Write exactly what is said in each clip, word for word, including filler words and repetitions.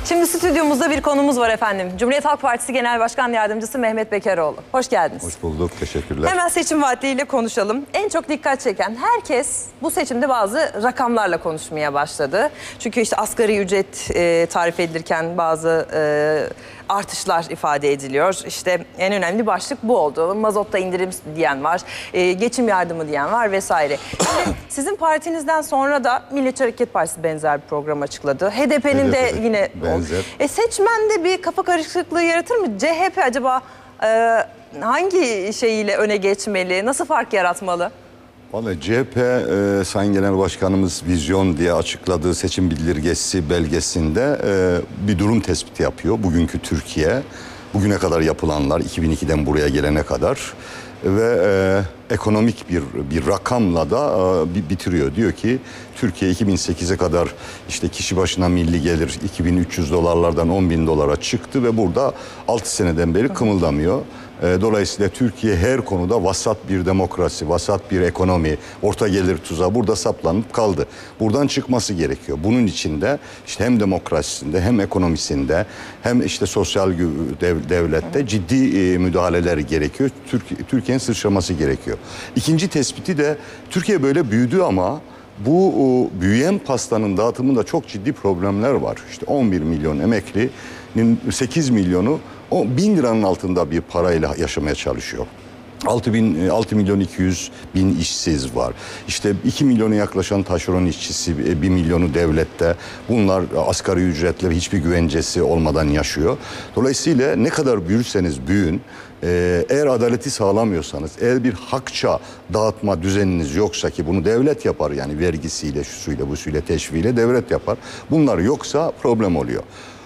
Şimdi stüdyomuzda bir konumuz var efendim. Cumhuriyet Halk Partisi Genel Başkan Yardımcısı Mehmet Bekaroğlu. Hoş geldiniz. Hoş bulduk, teşekkürler. Hemen seçim vaatliyle konuşalım. En çok dikkat çeken herkes bu seçimde bazı rakamlarla konuşmaya başladı. Çünkü işte asgari ücret e, tarif edilirken bazı e, artışlar ifade ediliyor. İşte en önemli başlık bu oldu. Mazotta indirim diyen var, e, geçim yardımı diyen var vesaire. Şimdi sizin partinizden sonra da Milliyetçi Hareket Partisi benzer bir program açıkladı. H D P'nin de yine benzer. E, seçmende bir kafa karışıklığı yaratır mı? C H P acaba e, hangi şeyiyle öne geçmeli? Nasıl fark yaratmalı? Vallahi C H P e, Sayın Genel Başkanımız vizyon diye açıkladığı seçim bildirgesi belgesinde e, bir durum tespiti yapıyor. Bugünkü Türkiye, bugüne kadar yapılanlar, iki bin ikiden buraya gelene kadar ve e, ekonomik bir bir rakamla da e, bitiriyor. Diyor ki Türkiye iki bin sekize kadar işte kişi başına milli gelir iki bin üç yüz dolarlardan on bin dolara çıktı ve burada altı seneden beri kımıldamıyor. Dolayısıyla Türkiye her konuda vasat bir demokrasi, vasat bir ekonomi, orta gelir tuzağı burada saplanıp kaldı. Buradan çıkması gerekiyor. Bunun için de işte hem demokrasisinde hem ekonomisinde hem işte sosyal devlette ciddi müdahaleler gerekiyor. Türkiye'nin sıçraması gerekiyor. İkinci tespiti de Türkiye böyle büyüdü ama bu büyüyen pastanın dağıtımında çok ciddi problemler var. İşte on bir milyon emeklinin sekiz milyonu o bin liranın altında bir parayla yaşamaya çalışıyor. altı bin, altı milyon iki yüz bin işsiz var. İşte iki milyona yaklaşan taşeron işçisi, bir milyonu devlette. Bunlar asgari ücretle hiçbir güvencesi olmadan yaşıyor. Dolayısıyla ne kadar büyürseniz büyün, eğer adaleti sağlamıyorsanız, eğer bir hakça dağıtma düzeniniz yoksa ki bunu devlet yapar, yani vergisiyle, şusuyla, busuyla, teşviğiyle devlet yapar. Bunlar yoksa problem oluyor.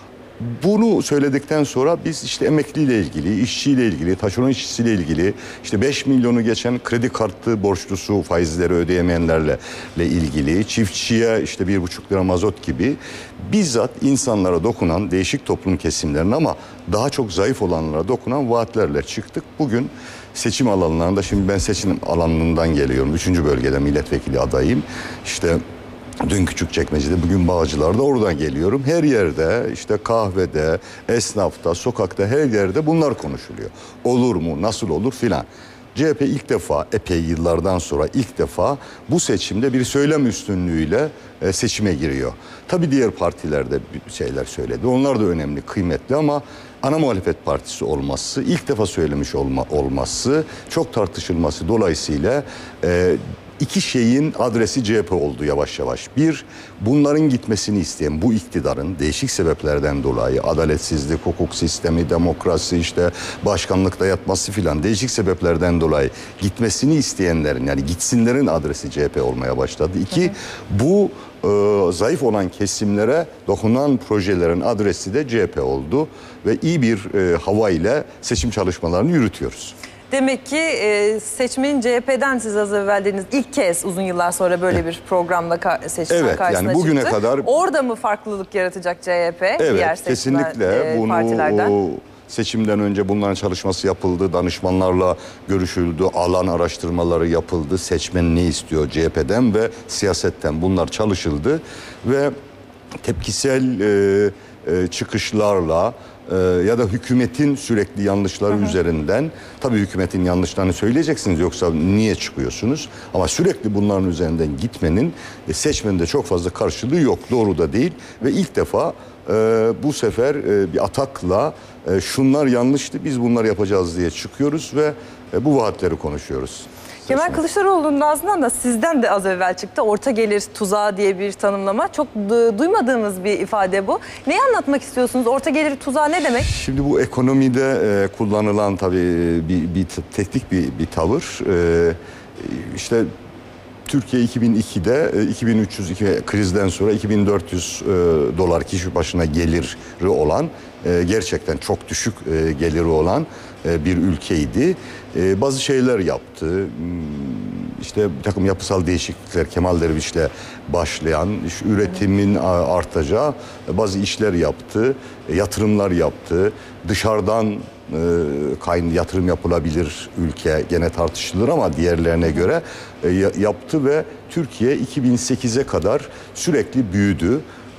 Bunu söyledikten sonra biz işte emekliyle ilgili, işçiyle ilgili, taşeron işçisiyle ilgili, işte beş milyonu geçen kredi kartı borçlusu, faizleri ödeyemeyenlerle ilgili, çiftçiye işte bir buçuk lira mazot gibi bizzat insanlara dokunan değişik toplum kesimlerine ama daha çok zayıf olanlara dokunan vaatlerle çıktık. Bugün seçim alanlarında, şimdi ben seçim alanından geliyorum. Üçüncü bölgede milletvekili adayım. İşte dün Küçükçekmece'de, bugün Bağcılar'da, oradan geliyorum. Her yerde, işte kahvede, esnafta, sokakta, her yerde bunlar konuşuluyor. Olur mu, nasıl olur filan. C H P ilk defa, epey yıllardan sonra ilk defa bu seçimde bir söylem üstünlüğüyle seçime giriyor. Tabii diğer partiler de şeyler söyledi. Onlar da önemli, kıymetli ama ana muhalefet partisi olması, ilk defa söylemiş olma, olması, çok tartışılması dolayısıyla E, İki şeyin adresi C H P oldu yavaş yavaş. Bir, bunların gitmesini isteyen bu iktidarın değişik sebeplerden dolayı, adaletsizlik, hukuk sistemi, demokrasi, işte başkanlıkta yatması filan, değişik sebeplerden dolayı gitmesini isteyenlerin, yani gitsinlerin adresi C H P olmaya başladı. İki, hı hı. bu e, zayıf olan kesimlere dokunan projelerin adresi de C H P oldu ve iyi bir e, hava ile seçim çalışmalarını yürütüyoruz. Demek ki e, seçmenin C H P'den siz az evvel dediniz ilk kez uzun yıllar sonra böyle bir programla ka seçmen evet, karşısına yani bugüne çıktı. Kadar... Orada mı farklılık yaratacak C H P? Evet, diğer kesinlikle e, bunu partilerden? O, seçimden önce bunların çalışması yapıldı, danışmanlarla görüşüldü, alan araştırmaları yapıldı, seçmen ne istiyor C H P'den ve siyasetten, bunlar çalışıldı ve tepkisel e, e, çıkışlarla ya da hükümetin sürekli yanlışları hı hı. üzerinden, tabii hükümetin yanlışlarını söyleyeceksiniz, yoksa niye çıkıyorsunuz? Ama sürekli bunların üzerinden gitmenin seçmende çok fazla karşılığı yok, doğru da değil ve ilk defa e, bu sefer e, bir atakla e, şunlar yanlıştı, biz bunları yapacağız diye çıkıyoruz ve e, bu vaatleri konuşuyoruz. Kemal Kılıçdaroğlu'nun ağzından da sizden de az evvel çıktı. Orta gelir tuzağı diye bir tanımlama. Çok duymadığımız bir ifade bu. Neyi anlatmak istiyorsunuz? Orta gelir tuzağı ne demek? Şimdi bu ekonomide e, kullanılan tabii bir, bir teknik bir, bir tavır. E, işte Türkiye iki bin ikide iki bin üç yüz krizden sonra iki bin dört yüz e, dolar kişi başına geliri olan, e, gerçekten çok düşük e, geliri olan e, bir ülkeydi. E, bazı şeyler yaptı. İşte bir takım yapısal değişiklikler, Kemal Derviş'le başlayan, işte üretimin artacağı bazı işler yaptı, yatırımlar yaptı. Dışarıdan kayn yatırım yapılabilir ülke, gene tartışılır ama diğerlerine göre yaptı ve Türkiye iki bin sekize kadar sürekli büyüdü.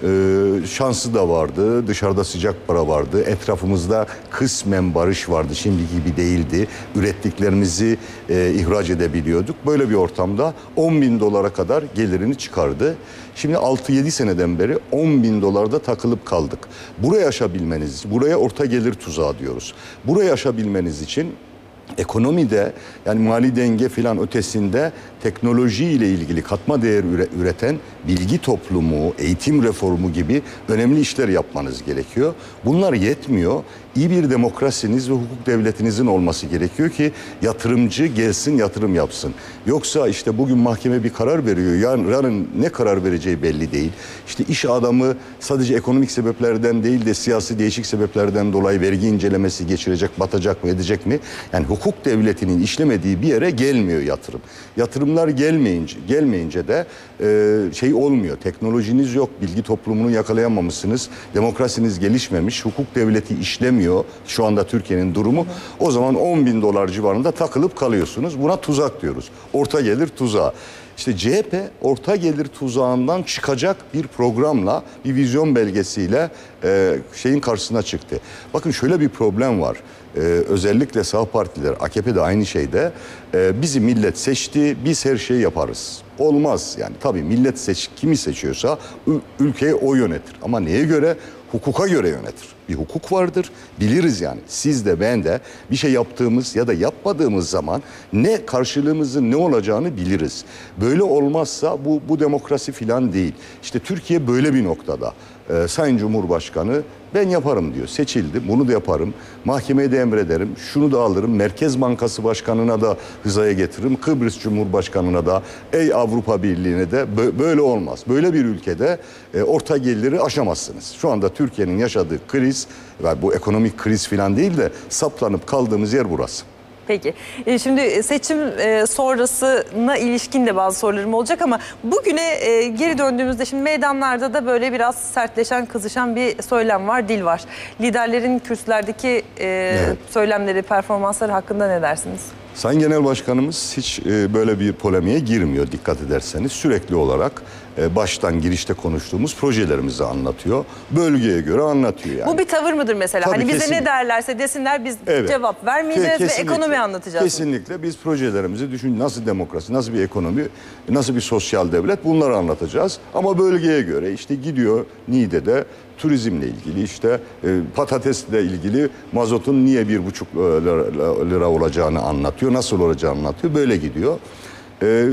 Ee, şansı da vardı, dışarıda sıcak para vardı, etrafımızda kısmen barış vardı, şimdiki gibi değildi. Ürettiklerimizi e, ihraç edebiliyorduk. Böyle bir ortamda on bin dolara kadar gelirini çıkardı. Şimdi altı yedi seneden beri on bin dolarda takılıp kaldık. Buraya aşabilmeniz, buraya orta gelir tuzağı diyoruz. Buraya aşabilmeniz için ekonomide, yani mali denge filan ötesinde teknoloji ile ilgili katma değer üreten bilgi toplumu, eğitim reformu gibi önemli işler yapmanız gerekiyor. Bunlar yetmiyor. İyi bir demokrasiniz ve hukuk devletinizin olması gerekiyor ki yatırımcı gelsin yatırım yapsın. Yoksa işte bugün mahkeme bir karar veriyor. Yarın, yarın ne karar vereceği belli değil. İşte iş adamı sadece ekonomik sebeplerden değil de siyasi değişik sebeplerden dolayı vergi incelemesi geçirecek, batacak mı, edecek mi? Yani hukuk devletinin işlemediği bir yere gelmiyor yatırım. Yatırımlar gelmeyince, gelmeyince de e, şey olmuyor. Teknolojiniz yok, bilgi toplumunu yakalayamamışsınız, demokrasiniz gelişmemiş, hukuk devleti işlemiyor. Şu anda Türkiye'nin durumu. O zaman on bin dolar civarında takılıp kalıyorsunuz. Buna tuzak diyoruz. Orta gelir tuzağı. İşte C H P orta gelir tuzağından çıkacak bir programla, bir vizyon belgesiyle e, şeyin karşısına çıktı. Bakın şöyle bir problem var. Ee, özellikle sağ partiler, A K P de aynı şeyde, e, bizi millet seçti, biz her şeyi yaparız. Olmaz yani, tabii millet seç, kimi seçiyorsa ülkeyi o yönetir. Ama neye göre? Hukuka göre yönetir. Bir hukuk vardır, biliriz yani. Siz de ben de bir şey yaptığımız ya da yapmadığımız zaman ne karşılığımızın ne olacağını biliriz. Böyle olmazsa bu, bu demokrasi filan değil. İşte Türkiye böyle bir noktada. Ee, Sayın Cumhurbaşkanı ben yaparım diyor. Seçildim, bunu da yaparım. Mahkemeye de emrederim, şunu da alırım. Merkez Bankası Başkanı'na da hızaya getiririm. Kıbrıs Cumhurbaşkanı'na da, ey Avrupa Birliği'ne de. Böyle olmaz. Böyle bir ülkede e, orta geliri aşamazsınız. Şu anda Türkiye'nin yaşadığı kriz, ve bu ekonomik kriz falan değil de saplanıp kaldığımız yer burası. Peki. E, Şimdi seçim e, sonrasına ilişkin de bazı sorularım olacak ama bugüne e, geri döndüğümüzde şimdi meydanlarda da böyle biraz sertleşen, kızışan bir söylem var, dil var. Liderlerin kürsülerdeki e, evet. söylemleri, performansları hakkında ne dersiniz? Sayın Genel Başkanımız hiç e, böyle bir polemiğe girmiyor, dikkat ederseniz. Sürekli olarak e, baştan girişte konuştuğumuz projelerimizi anlatıyor. Bölgeye göre anlatıyor yani. Bu bir tavır mıdır mesela? Tabii, hani bize kesinlikle. ne derlerse desinler, biz Evet. cevap vermeyeceğiz Ke- ve ekonomi anlatacağız. Kesinlikle biz projelerimizi düşün, nasıl demokrasi, nasıl bir ekonomi, nasıl bir sosyal devlet, bunları anlatacağız. Ama bölgeye göre işte gidiyor Niğde'de turizmle ilgili, işte e, patatesle ilgili mazotun niye bir buçuk lira, lira olacağını anlatıyor, nasıl olacağını anlatıyor, böyle gidiyor. E,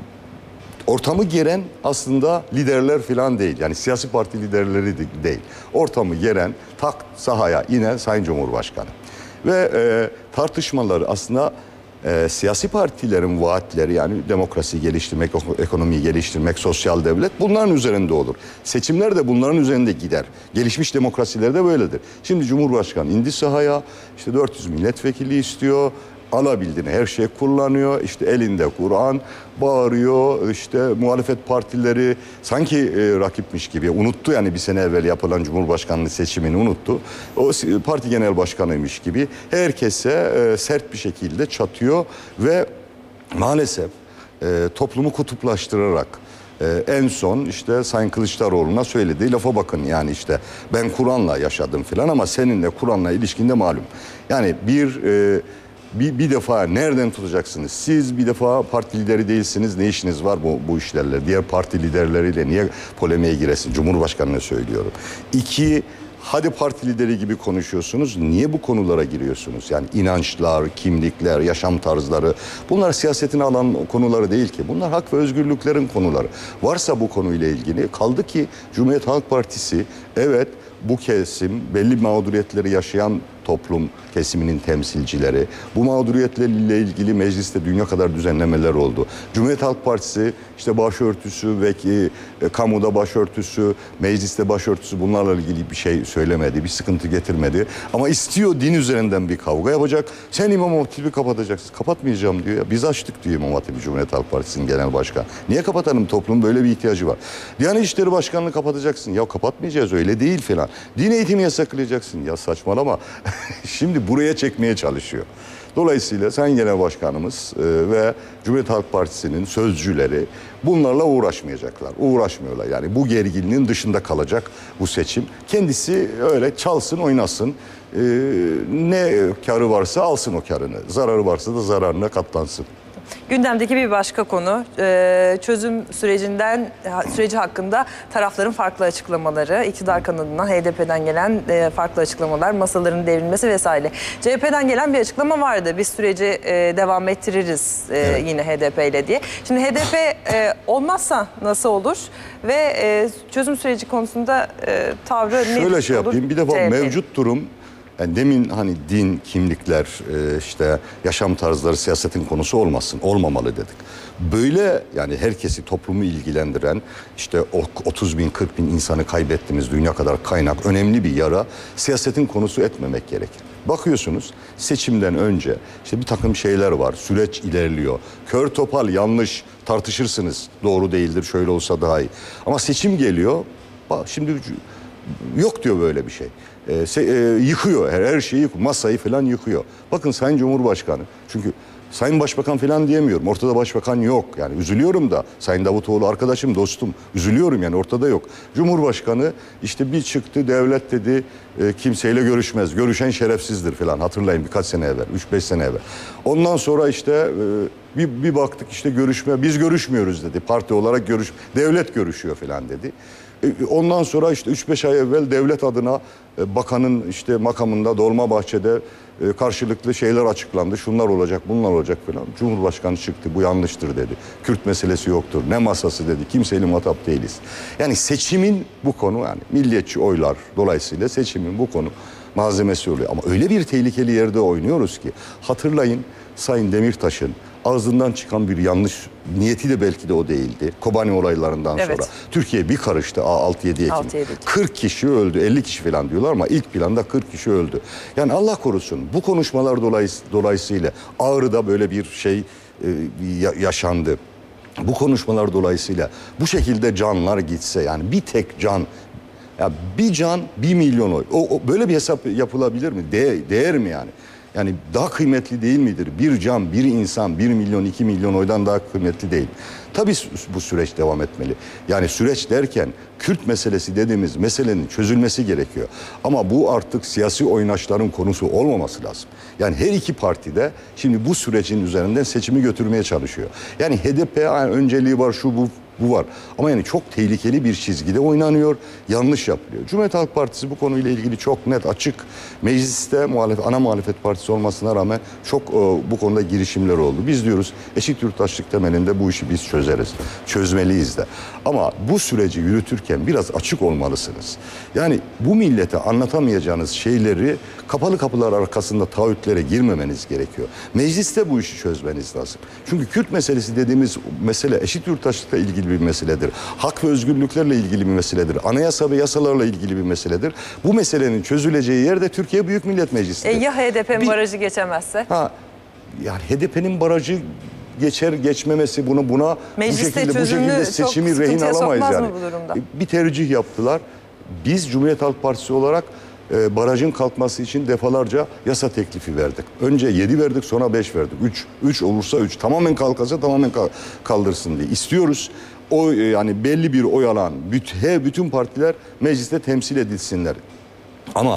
ortamı geren aslında liderler falan değil, yani siyasi parti liderleri de değil. Ortamı geren, tak sahaya inen Sayın Cumhurbaşkanı. Ve e, tartışmaları aslında e, siyasi partilerin vaatleri, yani demokrasi geliştirmek, ekonomiyi geliştirmek, sosyal devlet, bunların üzerinde olur. Seçimler de bunların üzerinde gider. Gelişmiş demokrasilerde böyledir. Şimdi Cumhurbaşkanı indi sahaya, işte dört yüz milletvekili istiyor. Alabildiğini her şey kullanıyor. İşte elinde Kur'an, bağırıyor. İşte muhalefet partileri sanki e, rakipmiş gibi unuttu, yani bir sene evvel yapılan Cumhurbaşkanlığı seçimini unuttu. O parti genel başkanıymış gibi herkese e, sert bir şekilde çatıyor ve maalesef e, toplumu kutuplaştırarak Ee, en son işte Sayın Kılıçdaroğlu'na söylediği lafa bakın, yani işte ben Kur'an'la yaşadım filan ama seninle Kur'an'la ilişkinde malum. Yani bir e, bir, bir defa nereden tutacaksınız? Siz bir defa parti lideri değilsiniz, ne işiniz var bu, bu işlerle? Diğer parti liderleriyle niye polemiğe giresin? Cumhurbaşkanı'na söylüyorum. İki, hadi parti lideri gibi konuşuyorsunuz. Niye bu konulara giriyorsunuz? Yani inançlar, kimlikler, yaşam tarzları. Bunlar siyasetin alan konuları değil ki. Bunlar hak ve özgürlüklerin konuları. Varsa bu konuyla ilgili, kaldı ki Cumhuriyet Halk Partisi, evet bu kesim belli mağduriyetleri yaşayan toplum kesiminin temsilcileri. Bu mağduriyetlerle ilgili mecliste dünya kadar düzenlemeler oldu. Cumhuriyet Halk Partisi işte başörtüsü ve ki, e, kamuda başörtüsü, mecliste başörtüsü, bunlarla ilgili bir şey söylemedi, bir sıkıntı getirmedi. Ama istiyor din üzerinden bir kavga yapacak. Sen İmam Hatip'i kapatacaksın. Kapatmayacağım diyor ya. Biz açtık diyor İmam Hatip'i Cumhuriyet Halk Partisi'nin genel başkanı. Niye kapatalım? Toplum böyle bir ihtiyacı var. Diyanet İşleri Başkanlığı kapatacaksın. Ya kapatmayacağız, öyle değil falan. Din eğitimi yasaklayacaksın. Ya saçmalama. Şimdi buraya çekmeye çalışıyor. Dolayısıyla Sayın Genel Başkanımız e, ve Cumhuriyet Halk Partisi'nin sözcüleri bunlarla uğraşmayacaklar. Uğraşmıyorlar. Yani bu gerginliğin dışında kalacak bu seçim. Kendisi öyle çalsın, oynasın. E, ne karı varsa alsın o karını. Zararı varsa da zararına katlansın. Gündemdeki bir başka konu e, çözüm sürecinden süreci hakkında tarafların farklı açıklamaları, iktidar kanadından H D P'den gelen e, farklı açıklamalar, masaların devrilmesi vesaire. C H P'den gelen bir açıklama vardı. Biz süreci e, devam ettiririz e, evet. yine H D P ile diye. Şimdi H D P e, olmazsa nasıl olur ve e, çözüm süreci konusunda e, tavrı ne olur? Şöyle şey yapayım. Bir defa mevcut durum. Yani demin hani din, kimlikler, işte yaşam tarzları siyasetin konusu olmasın, olmamalı dedik. Böyle yani herkesi, toplumu ilgilendiren işte otuz bin, kırk bin insanı kaybettiğimiz dünya kadar kaynak, önemli bir yara siyasetin konusu etmemek gerekir. Bakıyorsunuz seçimden önce işte bir takım şeyler var, süreç ilerliyor. Kör topal yanlış tartışırsınız, doğru değildir, şöyle olsa daha iyi. Ama seçim geliyor, bak şimdi yok diyor böyle bir şey. Ee, se, e, yıkıyor her, her şeyi, masayı falan yıkıyor. Bakın Sayın Cumhurbaşkanı, çünkü Sayın Başbakan falan diyemiyorum. Ortada başbakan yok. Yani üzülüyorum da Sayın Davutoğlu arkadaşım, dostum. Üzülüyorum yani ortada yok. Cumhurbaşkanı işte bir çıktı devlet dedi e, kimseyle görüşmez. Görüşen şerefsizdir falan. Hatırlayın birkaç sene evvel, üç beş sene evvel. Ondan sonra işte e, bir, bir baktık işte görüşme, biz görüşmüyoruz dedi. Parti olarak görüş, devlet görüşüyor falan dedi. Ondan sonra işte üç beş ay evvel devlet adına bakanın işte makamında Dolmabahçe'de karşılıklı şeyler açıklandı. Şunlar olacak, bunlar olacak falan. Cumhurbaşkanı çıktı, bu yanlıştır dedi. Kürt meselesi yoktur, ne masası dedi. Kimseyle muhatap değiliz. Yani seçimin bu konu, yani milliyetçi oylar dolayısıyla seçimin bu konu malzemesi oluyor. Ama öyle bir tehlikeli yerde oynuyoruz ki hatırlayın Sayın Demirtaş'ın ağzından çıkan bir yanlış, niyeti de belki de o değildi. Kobani olaylarından evet. sonra Türkiye bir karıştı altı yedi Ekim. kırk kişi öldü, elli kişi falan diyorlar ama ilk planda kırk kişi öldü. Yani Allah korusun bu konuşmalar dolayıs dolayısıyla Ağrı'da böyle bir şey e, yaşandı. Bu konuşmalar dolayısıyla bu şekilde canlar gitse, yani bir tek can, ya bir can bir milyon oy. O, o böyle bir hesap yapılabilir mi? De, değer mi yani? Yani daha kıymetli değil midir? Bir can, bir insan, bir milyon, iki milyon oydan daha kıymetli değil. Tabii bu süreç devam etmeli. Yani süreç derken Kürt meselesi dediğimiz meselenin çözülmesi gerekiyor. Ama bu artık siyasi oynaşların konusu olmaması lazım. Yani her iki parti de şimdi bu sürecin üzerinden seçimi götürmeye çalışıyor. Yani H D P yani önceliği var, şu bu. Bu var. Ama yani çok tehlikeli bir çizgide oynanıyor, yanlış yapılıyor. Cumhuriyet Halk Partisi bu konuyla ilgili çok net, açık. Mecliste muhalefet, ana muhalefet partisi olmasına rağmen çok e, bu konuda girişimler oldu. Biz diyoruz eşit yurttaşlık temelinde bu işi biz çözeriz. Çözmeliyiz de. Ama bu süreci yürütürken biraz açık olmalısınız. Yani bu millete anlatamayacağınız şeyleri kapalı kapılar arkasında taahhütlere girmemeniz gerekiyor. Mecliste bu işi çözmeniz lazım. Çünkü Kürt meselesi dediğimiz mesele eşit yurttaşlıkla ilgili bir meseledir. Hak ve özgürlüklerle ilgili bir meseledir. Anayasa ve yasalarla ilgili bir meseledir. Bu meselenin çözüleceği yerde Türkiye Büyük Millet Meclisi'dir. E ya H D P'nin bir, barajı geçemezse? Ha, yani H D P'nin barajı geçer geçmemesi bunu buna Mecliste bu şekilde bu şekilde seçimi rehin alamayız yani. Bir tercih yaptılar. Biz Cumhuriyet Halk Partisi olarak e, barajın kalkması için defalarca yasa teklifi verdik. Önce yedi verdik, sonra beş verdik. üç üç olursa üç, tamamen kalkarsa tamamen kaldırsın diye istiyoruz. O yani belli bir oy alan bütün, bütün partiler mecliste temsil edilsinler. Ama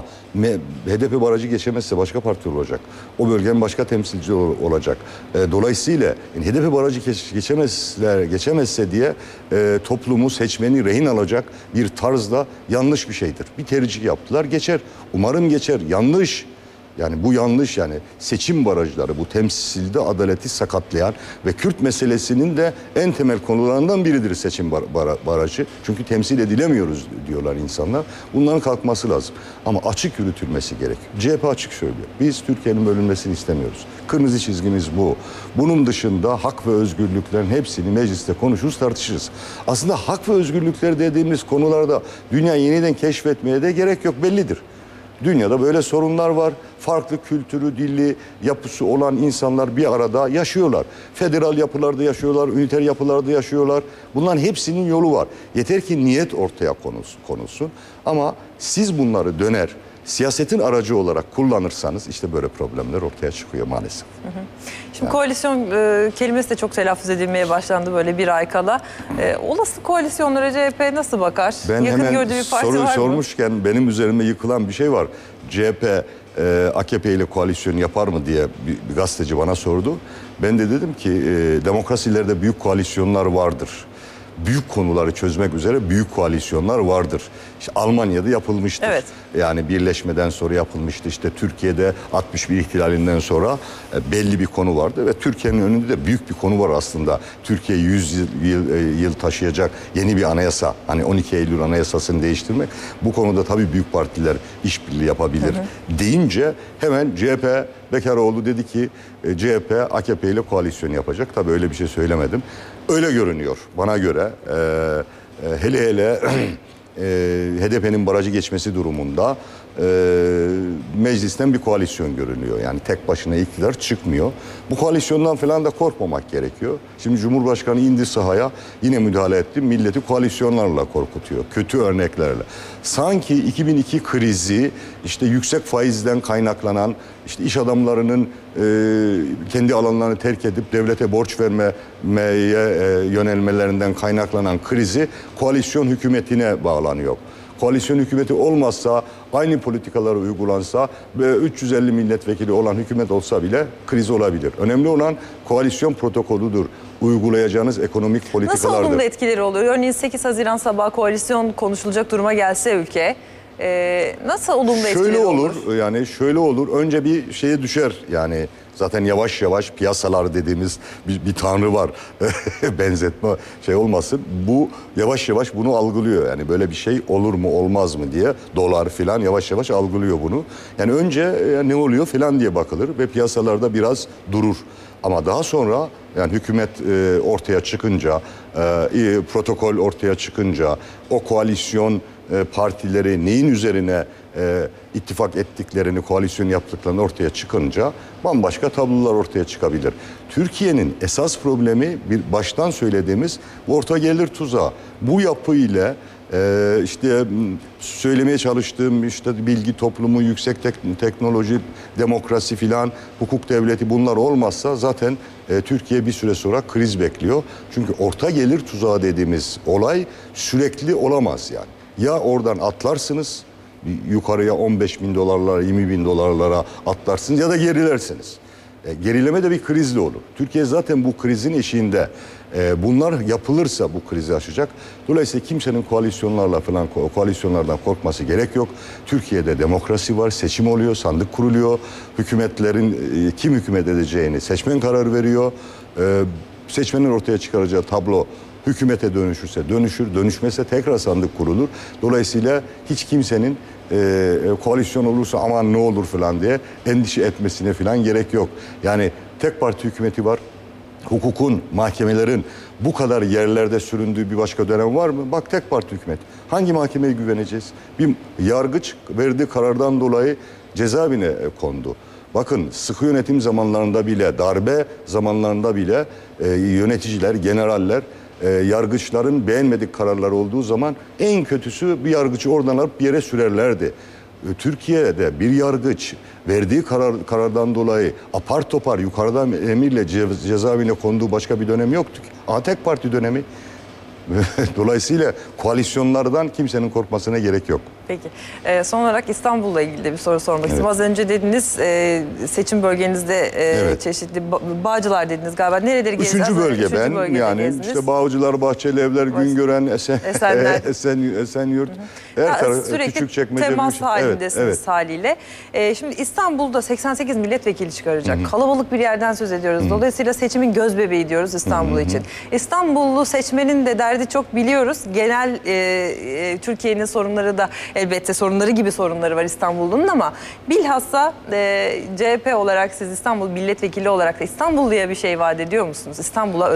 H D P barajı geçemezse başka parti olacak. O bölgenin başka temsilci olacak. Dolayısıyla H D P barajı geçemezler, geçemezse diye e, toplumu, seçmeni rehin alacak bir tarzda yanlış bir şeydir. Bir tercih yaptılar, geçer. Umarım geçer. Yanlış. Yani bu yanlış, yani seçim barajları, bu temsilde adaleti sakatlayan ve Kürt meselesinin de en temel konularından biridir seçim bar bar barajı. Çünkü temsil edilemiyoruz diyorlar insanlar. Bunların kalkması lazım. Ama açık yürütülmesi gerekiyor. C H P açık söylüyor. Biz Türkiye'nin bölünmesini istemiyoruz. Kırmızı çizgimiz bu. Bunun dışında hak ve özgürlüklerin hepsini mecliste konuşuruz, tartışırız. Aslında hak ve özgürlükler dediğimiz konularda dünya yeniden keşfetmeye de gerek yok, bellidir. Dünyada böyle sorunlar var. Farklı kültürü, dili, yapısı olan insanlar bir arada yaşıyorlar. Federal yapılarda yaşıyorlar, üniter yapılarda yaşıyorlar. Bunların hepsinin yolu var. Yeter ki niyet ortaya konulsun. Ama siz bunları döner, siyasetin aracı olarak kullanırsanız işte böyle problemler ortaya çıkıyor maalesef. Hı hı. Şimdi yani. Koalisyon e, kelimesi de çok telaffuz edilmeye başlandı böyle bir ay kala. E, olası koalisyonlara C H P nasıl bakar? Ben Yakın hemen gördüğü bir parti soru var mı? sormuşken benim üzerime yıkılan bir şey var. C H P e, A K P ile koalisyon yapar mı diye bir, bir gazeteci bana sordu. Ben de dedim ki e, demokrasilerde büyük koalisyonlar vardır. Büyük konuları çözmek üzere büyük koalisyonlar vardır. İşte Almanya'da yapılmıştır. Evet. Yani birleşmeden sonra yapılmıştı. İşte Türkiye'de altmış bir ihtilalinden sonra belli bir konu vardı ve Türkiye'nin önünde de büyük bir konu var aslında. Türkiye yüz yıl, yıl, yıl taşıyacak yeni bir anayasa. Hani on iki Eylül Anayasası'nı değiştirmek. Bu konuda tabii büyük partiler işbirliği yapabilir. Hı hı. Deyince hemen C H P Bekaroğlu dedi ki C H P A K P ile koalisyon yapacak. Tabii öyle bir şey söylemedim. Öyle görünüyor bana göre. Ee, hele hele e, H D P'nin barajı geçmesi durumunda e, meclisten bir koalisyon görünüyor. Yani tek başına iktidar çıkmıyor. Bu koalisyondan falan da korkmamak gerekiyor. Şimdi Cumhurbaşkanı indi sahaya, yine müdahale etti. Milleti koalisyonlarla korkutuyor. Kötü örneklerle. Sanki iki bin iki krizi işte yüksek faizden kaynaklanan, işte iş adamlarının e, kendi alanlarını terk edip devlete borç vermeye e, yönelmelerinden kaynaklanan krizi koalisyon hükümetine bağlanıyor. Koalisyon hükümeti olmazsa, aynı politikaları uygulansa ve üç yüz elli milletvekili olan hükümet olsa bile kriz olabilir. Önemli olan koalisyon protokolüdür. Uygulayacağınız ekonomik politikalardır. Nasıl olumlu etkileri oluyor? Örneğin sekiz Haziran sabahı koalisyon konuşulacak duruma gelse ülke, e, nasıl olumlu etkileri şöyle olur? olur? Yani şöyle olur. Önce bir şeye düşer. Yani zaten yavaş yavaş piyasalar dediğimiz bir, bir tanrı var. Benzetme şey olmasın. Bu yavaş yavaş bunu algılıyor. Yani böyle bir şey olur mu olmaz mı diye dolar filan yavaş yavaş algılıyor bunu. Yani önce e, ne oluyor filan diye bakılır ve piyasalarda biraz durur. Ama daha sonra yani hükümet e, ortaya çıkınca, e, protokol ortaya çıkınca, o koalisyon e, partileri neyin üzerine e, ittifak ettiklerini, koalisyon yaptıklarını ortaya çıkınca bambaşka tablolar ortaya çıkabilir. Türkiye'nin esas problemi bir baştan söylediğimiz orta gelir tuzağı. Bu yapı ile Ee, işte söylemeye çalıştığım işte bilgi toplumu, yüksek tek teknoloji, demokrasi filan, hukuk devleti bunlar olmazsa zaten e, Türkiye bir süre sonra kriz bekliyor. Çünkü orta gelir tuzağı dediğimiz olay sürekli olamaz yani. Ya oradan atlarsınız, yukarıya on beş bin dolarlara, yirmi bin dolarlara atlarsınız ya da gerilersiniz. E, gerileme de bir krizle olur. Türkiye zaten bu krizin eşiğinde. E, bunlar yapılırsa bu krizi aşacak. Dolayısıyla kimsenin koalisyonlarla falan koalisyonlardan korkması gerek yok. Türkiye'de demokrasi var, seçim oluyor, sandık kuruluyor. Hükümetlerin e, kim hükümet edeceğini seçmen karar veriyor. E, seçmenin ortaya çıkaracağı tablo hükümete dönüşürse dönüşür, dönüşmezse tekrar sandık kurulur. Dolayısıyla hiç kimsenin e, koalisyon olursa aman ne olur falan diye endişe etmesine falan gerek yok. Yani tek parti hükümeti var. Hukukun, mahkemelerin bu kadar yerlerde süründüğü bir başka dönem var mı? Bak tek parti hükümet. Hangi mahkemeye güveneceğiz? Bir yargıç verdiği karardan dolayı cezaevine kondu. Bakın sıkı yönetim zamanlarında bile, darbe zamanlarında bile e, yöneticiler, generaller, e, yargıçların beğenmedik kararlar olduğu zaman en kötüsü bir yargıcı oradan alıp bir yere sürerlerdi. Türkiye'de bir yargıç verdiği karar, karardan dolayı apar topar yukarıdan emirle cezaevine konduğu başka bir dönem yoktu ki. Ama tek parti dönemi. Dolayısıyla koalisyonlardan kimsenin korkmasına gerek yok. Peki. Ee, son olarak İstanbul'la ilgili de bir soru sormak evet. istiyorum. Az önce dediniz e, seçim bölgenizde e, evet. çeşitli Bağcılar dediniz galiba. Nereleri gezdiniz? Üçüncü bölge ben. Yani gezdiniz. işte Bağcılar, Bahçelievler, Güngören, Esen, Esen, Esenyurt. Her taraf küçük çekmece. Temas halindesiniz evet, evet. haliyle. E, şimdi İstanbul'da seksen sekiz milletvekili çıkaracak. Hı-hı. Kalabalık bir yerden söz ediyoruz. Hı-hı. Dolayısıyla seçimin gözbebeği diyoruz İstanbul Hı-hı. için. İstanbullu seçmenin de derdi çok biliyoruz. Genel e, e, Türkiye'nin sorunları da elbette sorunları gibi sorunları var İstanbul'un ama bilhassa e, C H P olarak siz İstanbul milletvekili olarak da İstanbulluya bir şey vaat ediyor musunuz? İstanbul'a özel.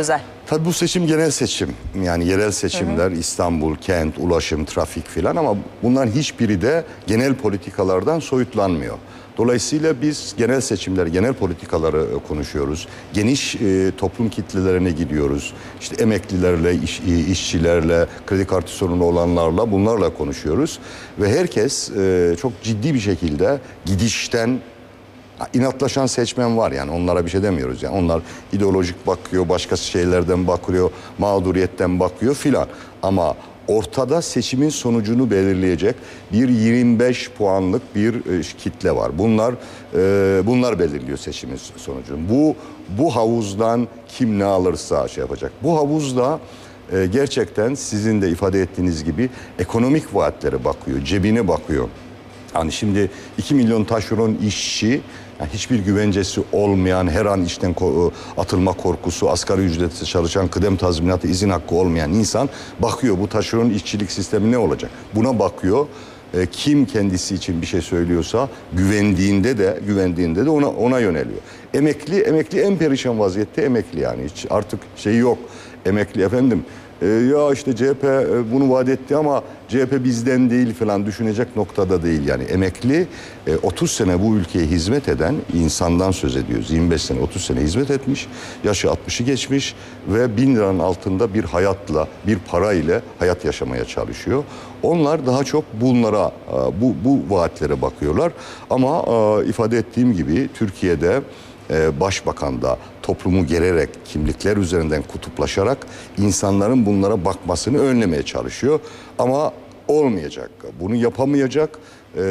Tabii bu seçim genel seçim. Yani yerel seçimler, hı hı. İstanbul, kent, ulaşım, trafik filan ama bunların hiçbiri de genel politikalardan soyutlanmıyor. Dolayısıyla biz genel seçimler, genel politikaları konuşuyoruz. Geniş e, toplum kitlelerine gidiyoruz. İşte emeklilerle, iş, işçilerle, kredi kartı sorunu olanlarla bunlarla konuşuyoruz. Ve herkes e, çok ciddi bir şekilde gidişten inatlaşan seçmen var, yani onlara bir şey demiyoruz. Yani onlar ideolojik bakıyor, başka şeylerden bakıyor, mağduriyetten bakıyor filan. Ama ortada seçimin sonucunu belirleyecek bir yirmi beş puanlık bir e, kitle var. Bunlar e, bunlar belirliyor seçimin sonucunu. Bu bu havuzdan kim ne alırsa şey yapacak. Bu havuzda e, gerçekten sizin de ifade ettiğiniz gibi ekonomik vaatlere bakıyor, cebine bakıyor. Hani şimdi iki milyon taşeron işçi, yani hiçbir güvencesi olmayan, her an işten atılma korkusu, asgari ücretle çalışan, kıdem tazminatı, izin hakkı olmayan insan bakıyor bu taşeron işçilik sistemi ne olacak? Buna bakıyor. E, kim kendisi için bir şey söylüyorsa güvendiğinde de güvendiğinde de ona ona yöneliyor. Emekli emekli en perişan vaziyette emekli, yani hiç artık şey yok. Emekli efendim e, ya işte C H P e, bunu vaat etti ama C H P bizden değil falan düşünecek noktada değil. Yani emekli e, otuz sene bu ülkeye hizmet eden insandan söz ediyoruz. yirmi beş sene otuz sene hizmet etmiş, yaşı altmışı geçmiş ve bin liranın altında bir hayatla, bir para ile hayat yaşamaya çalışıyor. Onlar daha çok bunlara, bu, bu vaatlere bakıyorlar. Ama ifade ettiğim gibi Türkiye'de başbakan da toplumu gererek, kimlikler üzerinden kutuplaşarak insanların bunlara bakmasını önlemeye çalışıyor. Ama olmayacak. Bunu yapamayacak.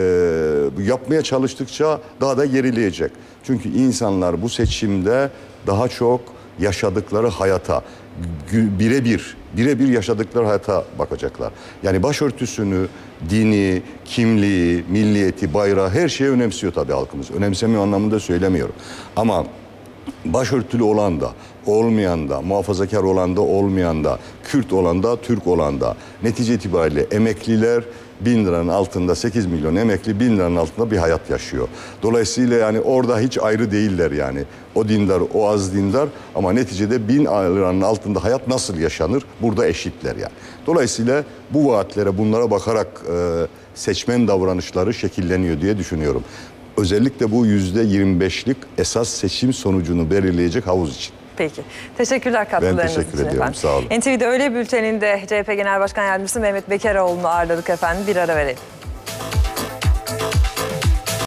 Yapmaya çalıştıkça daha da gerileyecek. Çünkü insanlar bu seçimde daha çok yaşadıkları hayata, birebir, birebir yaşadıkları hayata bakacaklar. Yani başörtüsünü, dini, kimliği, milliyeti, bayrağı, her şeyi önemsiyor tabii halkımız. Önemsemiyor anlamında söylemiyorum. Ama başörtülü olan da, olmayan da, muhafazakar olan da, olmayan da, Kürt olan da, Türk olan da, netice itibariyle emekliler bin liranın altında, sekiz milyon emekli bin liranın altında bir hayat yaşıyor. Dolayısıyla yani orada hiç ayrı değiller yani. O dindar, o az dindar ama neticede bin liranın altında hayat nasıl yaşanır? Burada eşitler yani. Dolayısıyla bu vaatlere, bunlara bakarak e, seçmen davranışları şekilleniyor diye düşünüyorum. Özellikle bu yüzde yirmi beşlik esas seçim sonucunu belirleyecek havuz için. Peki. Teşekkürler katkılarınız için. Ben teşekkür ediyorum. Efendim. Sağ olun. N T V'de Öğle Bülteni'nde C H P Genel Başkan Yardımcısı Mehmet Bekaroğlu'nu ağırladık efendim. Bir ara verelim.